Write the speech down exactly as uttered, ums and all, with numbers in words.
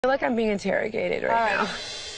feel like I'm being interrogated right, All right. now.